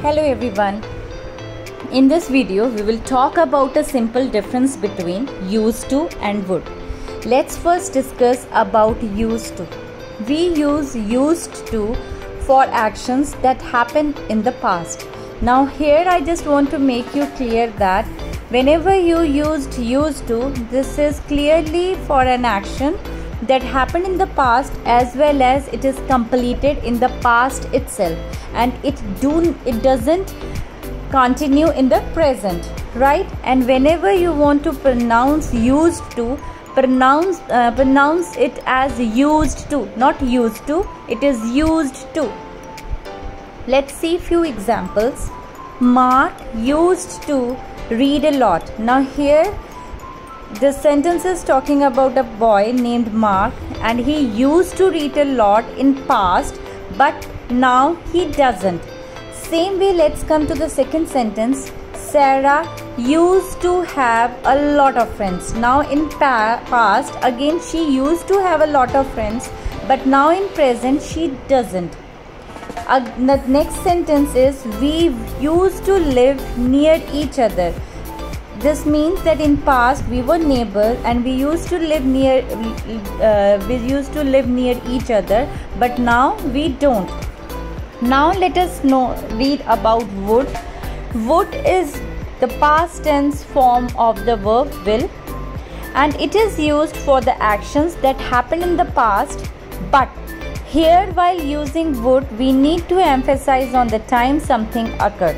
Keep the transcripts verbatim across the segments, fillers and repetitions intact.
Hello everyone. In this video we will talk about a simple difference between used to and would. Let's first discuss about used to. We use used to for actions that happened in the past. Now here I just want to make you clear that whenever you used used to, this is clearly for an action that happened in the past as well as it is completed in the past itself, and it do it doesn't continue in the present, right? And whenever you want to pronounce used to, pronounce uh, pronounce it as used to, not used to, it is used to. Let's see few examples. Mark used to read a lot. Now here the sentence is talking about a boy named Mark, and he used to read a lot in past, but now he doesn't. Same way, let's come to the second sentence. Sarah used to have a lot of friends. Now in pa past, again she used to have a lot of friends, but now in present she doesn't. Uh, the next sentence is we used to live near each other. This means that in past we were neighbors and we used to live near uh, we used to live near each other, but now we don't. Now let us know read about would. Would is the past tense form of the verb will, and it is used for the actions that happened in the past. But here, while using would, we need to emphasize on the time something occurred.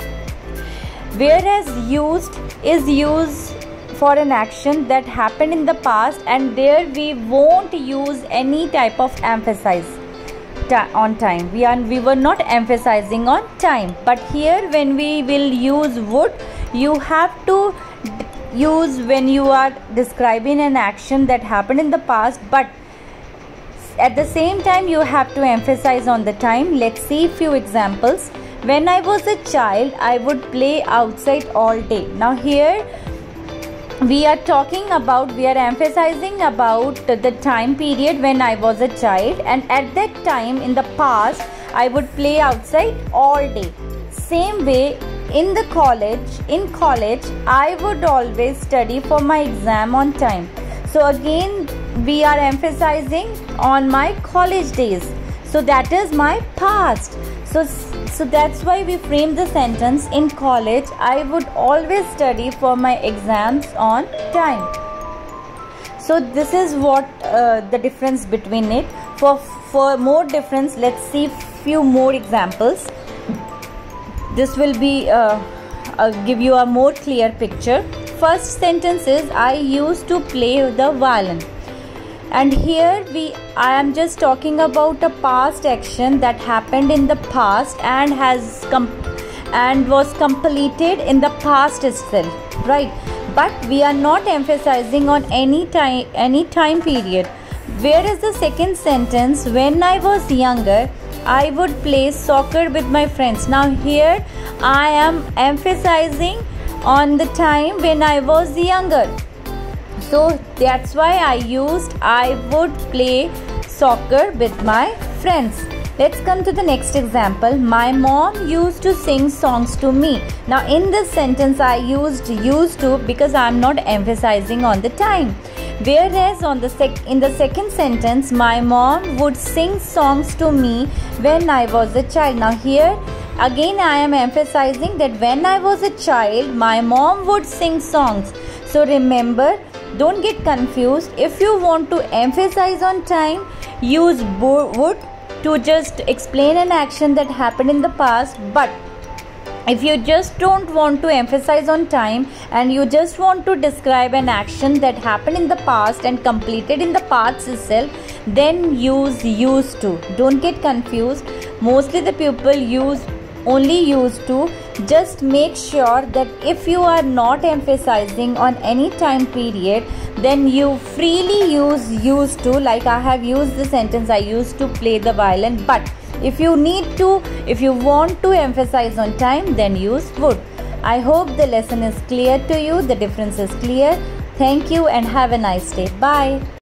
Whereas used is used for an action that happened in the past, and there we won't use any type of emphasis on time. We are we were not emphasizing on time, but here when we will use would, you have to use when you are describing an action that happened in the past, but at the same time you have to emphasize on the time. Let's see few examples. When I was a child, I would play outside all day. Now here we are talking about, we are emphasizing about the time period when I was a child, and at that time in the past I would play outside all day. Same way in the college, in college I would always study for my exam on time. So again we are emphasizing on my college days. So that is my past. So, so that's why we frame the sentence, in college I would always study for my exams on time. So this is what uh, the difference between it. For, for more difference, let's see few more examples. This will be uh, uh, give you a more clear picture. First sentence is I used to play the violin. And here we I am just talking about a past action that happened in the past and has com and was completed in the past itself, right? But we are not emphasizing on any time any time period. Whereas the second sentence, when I was younger, I would play soccer with my friends. Now here I am emphasizing on the time when I was younger. So that's why I used I would play soccer with my friends. Let's come to the next example. My mom used to sing songs to me. Now in this sentence I used used to because I am not emphasizing on the time. Whereas on the sec in the second sentence, my mom would sing songs to me when I was a child. Now here again I am emphasizing that when I was a child, my mom would sing songs. So remember, don't get confused. If you want to emphasize on time, use would to just explain an action that happened in the past. But if you just don't want to emphasize on time and you just want to describe an action that happened in the past and completed in the past itself, then use used to. Don't get confused. Mostly the people use only used to. Just make sure that if you are not emphasizing on any time period, then you freely use used to. Like I have used the sentence, I used to play the violin. But if you need to, if you want to emphasize on time, then use would. I hope the lesson is clear to you, the difference is clear. Thank you and have a nice day. Bye.